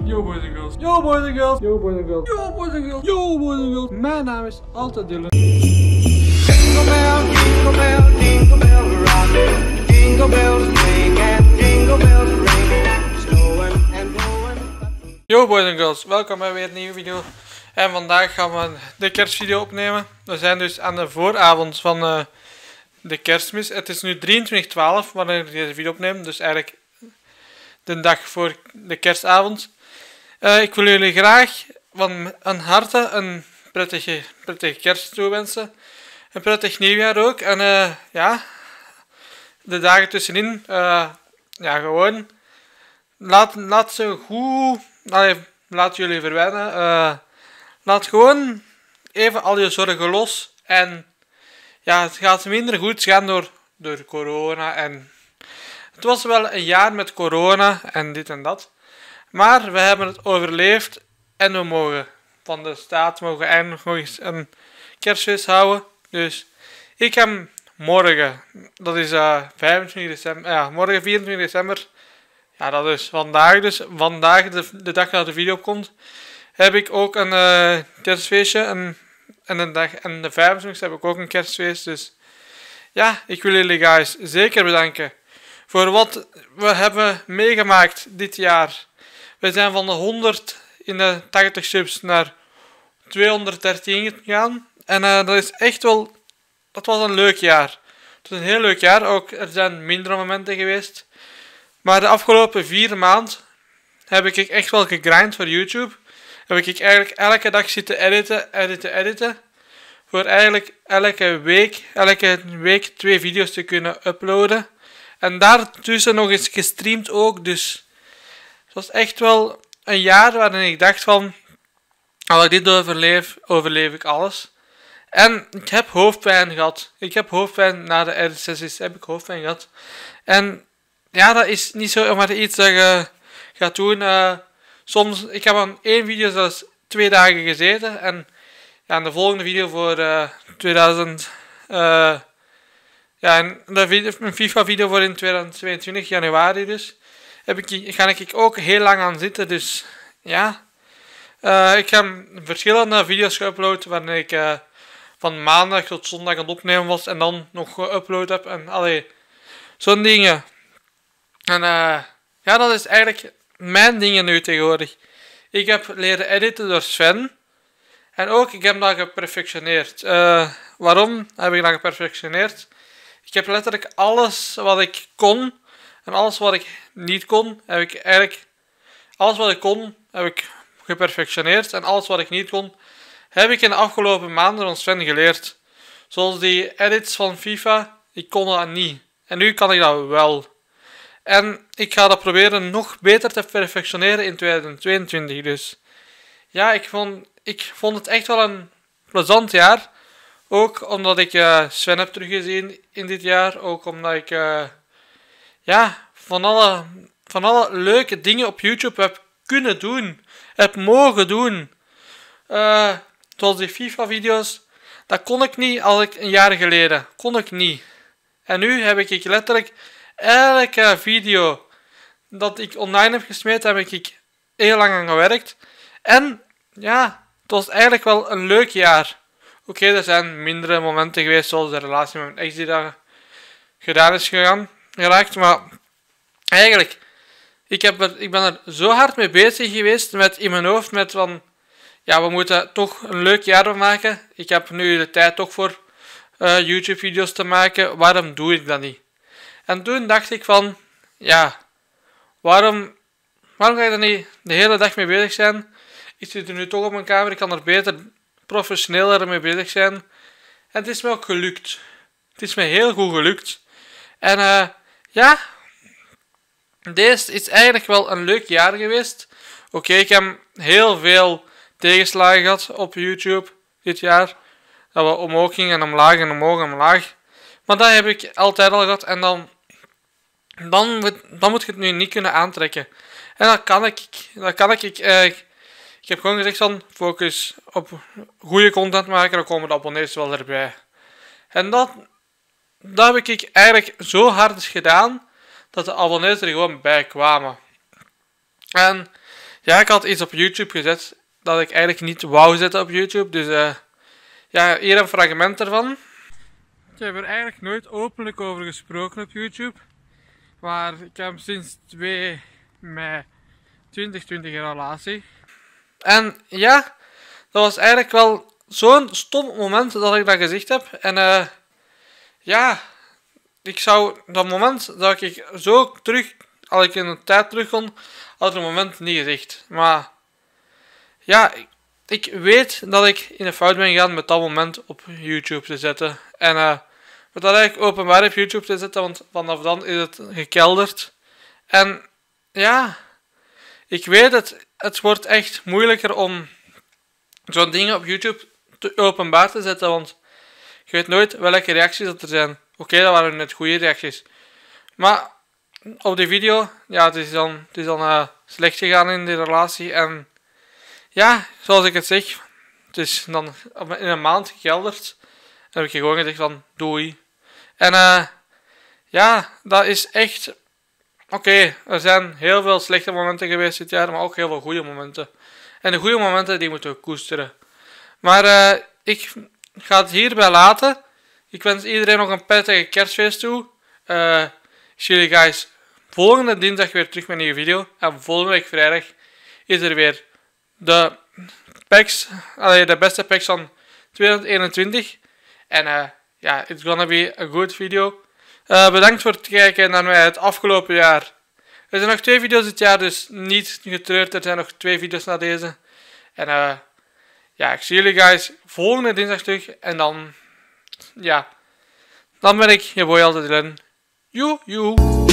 Yo boys and girls. Yo boys and girls. Yo boys and girls. Yo boys and girls. Yo boys and girls. Mijn naam is altijd Dylan. Jingle bell, jingle bell, jingle bell rock. Jingle bells ring and jingle bells ring. Snowing and blowing. Yo boys and girls, welkom bij weer een nieuwe video. En vandaag gaan we de kerstvideo opnemen. We zijn dus aan de vooravond van de kerstmis. Het is nu 23/12 wanneer ik deze video opneem. Dus eigenlijk de dag voor de kerstavond. Ik wil jullie graag van harte een prettige kerst toewensen. Een prettig nieuwjaar ook. En ja, de dagen tussenin, ja gewoon, laat ze goed, laat jullie verwennen. Laat gewoon even al je zorgen los. En ja, het gaat minder goed gaan door corona. En het was wel een jaar met corona en dit en dat. Maar we hebben het overleefd en we mogen van de staat eindelijk nog eens een kerstfeest houden. Dus ik heb morgen, dat is 25 december, ja, morgen 24 december, ja dat is vandaag dus, vandaag de dag dat de video opkomt, heb ik ook een kerstfeestje en de 25 heb ik ook een kerstfeest. Dus ja, ik wil jullie guys zeker bedanken voor wat we hebben meegemaakt dit jaar. We zijn van de 100 in de 80 subs naar 213 gegaan. En dat is echt wel, dat was een leuk jaar. Het was een heel leuk jaar. Ook er zijn mindere momenten geweest. Maar de afgelopen 4 maanden heb ik echt wel gegrind voor YouTube. Heb ik eigenlijk elke dag zitten editen. Voor eigenlijk elke week 2 video's te kunnen uploaden. En daartussen nog eens gestreamd ook. Dus het was echt wel een jaar waarin ik dacht van, als ik dit overleef ik alles. En ik heb hoofdpijn gehad. Ik heb hoofdpijn na de editsessies. Heb ik hoofdpijn gehad. En ja, dat is niet zomaar iets dat je gaat doen. Soms, ik heb aan 1 video zelfs 2 dagen gezeten. En ja, in de volgende video voor 2000... ja, een FIFA video voor in 2022 januari dus. Ga ik ook heel lang aan zitten. Dus ja. Ik heb verschillende video's geüpload waarin ik van maandag tot zondag aan het opnemen was en dan nog geüpload heb. En allee, zo'n dingen. En ja, dat is eigenlijk mijn dingen nu tegenwoordig. Ik heb leren editen door Sven. En ook, ik heb dat geperfectioneerd. Waarom heb ik dat geperfectioneerd? Ik heb letterlijk alles wat ik kon en alles wat ik niet kon, heb ik eigenlijk... Alles wat ik kon, heb ik geperfectioneerd. En alles wat ik niet kon, heb ik in de afgelopen maanden van Sven geleerd. Zoals die edits van FIFA, ik kon dat niet. En nu kan ik dat wel. En ik ga dat proberen nog beter te perfectioneren in 2022. Dus ja, ik vond het echt wel een plezant jaar. Ook omdat ik Sven heb teruggezien in dit jaar. Ook omdat ik ja, van alle leuke dingen op YouTube heb kunnen doen. Heb mogen doen. Zoals die FIFA video's. Dat kon ik niet als ik een jaar geleden. Kon ik niet. En nu heb ik letterlijk elke video dat ik online heb gesmeten, heb ik heel lang aan gewerkt. En ja, het was eigenlijk wel een leuk jaar. Oké, er zijn mindere momenten geweest, zoals de relatie met mijn ex die daar gedaan is geraakt. Maar eigenlijk, ik ben er zo hard mee bezig geweest met in mijn hoofd met van, ja, we moeten toch een leuk jaar van maken. Ik heb nu de tijd toch voor YouTube video's te maken. Waarom doe ik dat niet? En toen dacht ik van, ja, waarom ga ik er niet de hele dag mee bezig zijn? Ik zit er nu toch op mijn kamer, ik kan er beter professioneler mee bezig zijn. En het is me ook gelukt. Het is me heel goed gelukt. En ja, deze is eigenlijk wel een leuk jaar geweest. Oké, ik heb heel veel tegenslagen gehad op YouTube dit jaar. Dat we omhoog gingen en omlaag en omhoog en omlaag. Maar dat heb ik altijd al gehad. En dan moet je het nu niet kunnen aantrekken. En dat kan ik. Ik heb gewoon gezegd van, focus op goede content maken, dan komen de abonnees wel erbij. En dat heb ik eigenlijk zo hard gedaan, dat de abonnees er gewoon bij kwamen. En ja, ik had iets op YouTube gezet dat ik eigenlijk niet wou zetten op YouTube. Dus ja, hier een fragment ervan. Ik heb er eigenlijk nooit openlijk over gesproken op YouTube. Maar ik heb sinds 2 mei 2020 een relatie. En ja, dat was eigenlijk wel zo'n stom moment dat ik dat gezegd heb. En ja, ik zou dat moment dat ik zo terug, als ik in de tijd terug kon, had ik het moment niet gezegd. Maar ja, ik weet dat ik in de fout ben gegaan met dat moment op YouTube te zetten. En met dat eigenlijk openbaar op YouTube te zetten, want vanaf dan is het gekelderd. En ja, ik weet het wordt echt moeilijker om zo'n dingen op YouTube openbaar te zetten, want je weet nooit welke reacties dat er zijn. Oké, dat waren net goede reacties. Maar op die video, ja, het is dan slecht gegaan in die relatie. En ja, zoals ik het zeg, het is dan in een maand gekelderd. En heb ik gewoon gezegd van, doei. En ja, dat is echt... Oké, er zijn heel veel slechte momenten geweest dit jaar, maar ook heel veel goede momenten. En de goede momenten, die moeten we koesteren. Maar ik ga het hierbij laten. Ik wens iedereen nog een prettige kerstfeest toe. Ik zie jullie guys volgende dinsdag weer terug met een nieuwe video. En volgende week vrijdag is er weer de beste packs van 2021. En ja, it's gonna be a good video. Bedankt voor het kijken naar mij het afgelopen jaar. Er zijn nog 2 video's dit jaar, dus niet getreurd. Er zijn nog 2 video's na deze. En ja, ik zie jullie guys volgende dinsdag terug. En dan, ja, dan ben ik je boy altijd Dylan. Joe.